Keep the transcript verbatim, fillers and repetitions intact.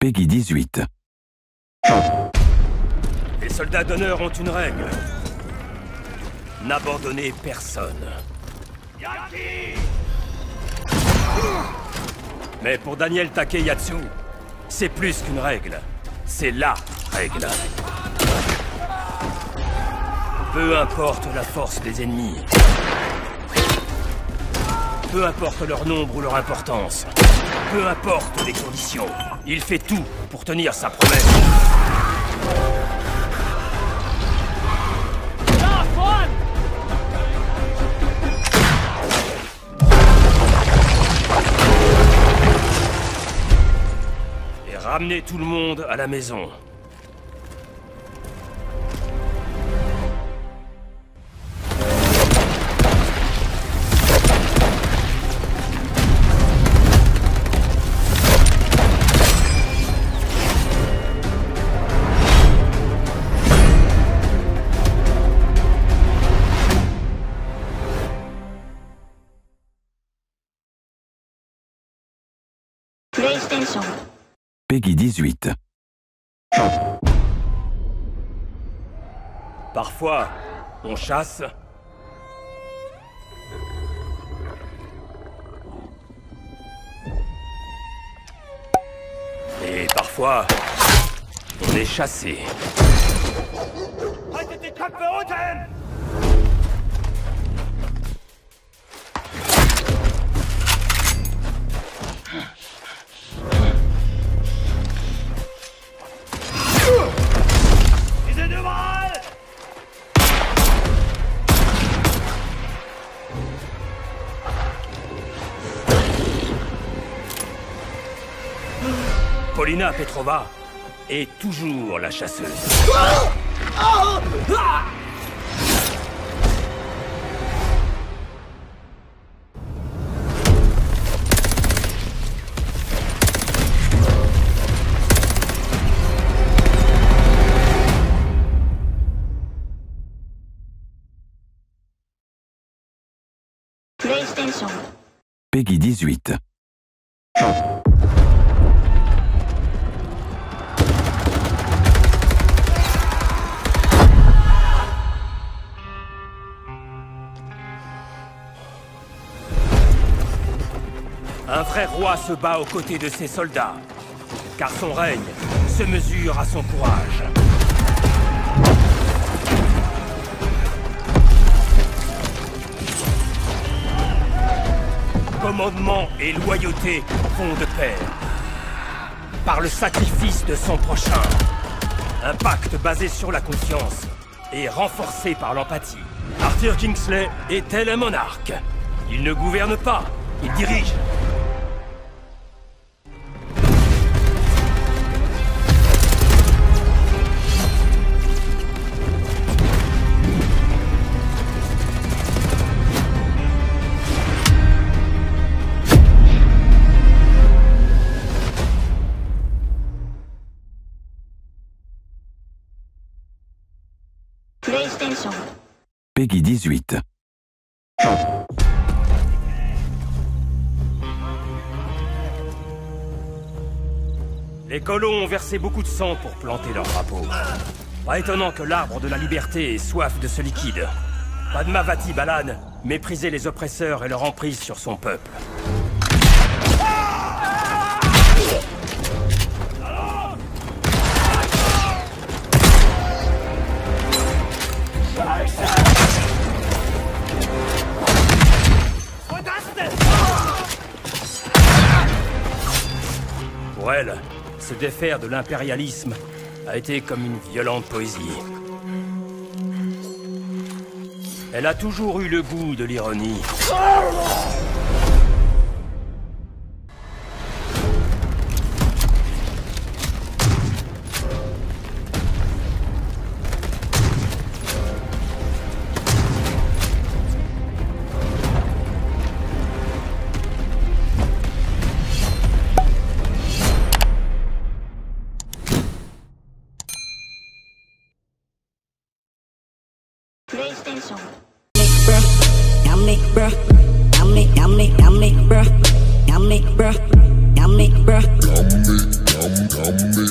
Peggy dix-huit. Les soldats d'honneur ont une règle. N'abandonner personne. Mais pour Daniel Takeyatsu, c'est plus qu'une règle. C'est LA règle. Peu importe la force des ennemis. Peu importe leur nombre ou leur importance. Peu importe les conditions. Il fait tout pour tenir sa promesse. Et ramener tout le monde à la maison. PlayStation. Peggy dix-huit. Parfois, on chasse. Et parfois, on est chassé. Polina Petrova est toujours la chasseuse. PlayStation. Peggy dix-huit. Un vrai roi se bat aux côtés de ses soldats, car son règne se mesure à son courage. Commandement et loyauté vont de pair. Par le sacrifice de son prochain. Un pacte basé sur la confiance et renforcé par l'empathie. Arthur Kingsley est tel un monarque. Il ne gouverne pas, il dirige. PlayStation. Peggy dix-huit. Les colons ont versé beaucoup de sang pour planter leur drapeau. Pas étonnant que l'arbre de la liberté ait soif de ce liquide. Padmavati Balan méprisait les oppresseurs et leur emprise sur son peuple. Pour elle, se défaire de l'impérialisme a été comme une violente poésie. Elle a toujours eu le goût de l'ironie. PlayStation. Yummy, bruh. Yummy, yummy, yummy, bruh. Yummy, bruh. Yummy, bruh. Come